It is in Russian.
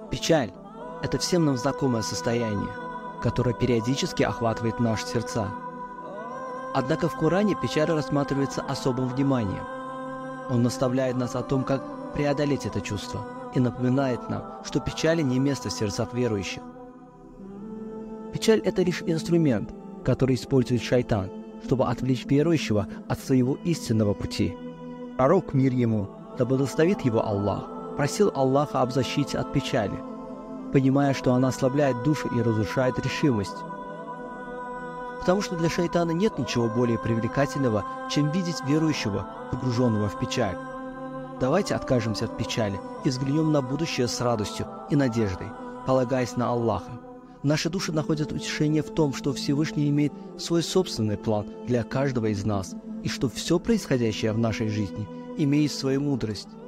Печаль – это всем нам знакомое состояние, которое периодически охватывает наши сердца. Однако в Коране печаль рассматривается особым вниманием. Он наставляет нас о том, как преодолеть это чувство, и напоминает нам, что печали не место в сердцах верующих. Печаль – это лишь инструмент, который использует шайтан, чтобы отвлечь верующего от своего истинного пути. Пророк, мир ему, да благословит его Аллах, просил Аллаха об защите от печали, понимая, что она ослабляет душу и разрушает решимость. Потому что для шайтана нет ничего более привлекательного, чем видеть верующего, погруженного в печаль. Давайте откажемся от печали и взглянем на будущее с радостью и надеждой, полагаясь на Аллаха. Наши души находят утешение в том, что Всевышний имеет свой собственный план для каждого из нас, и что все происходящее в нашей жизни имеет свою мудрость.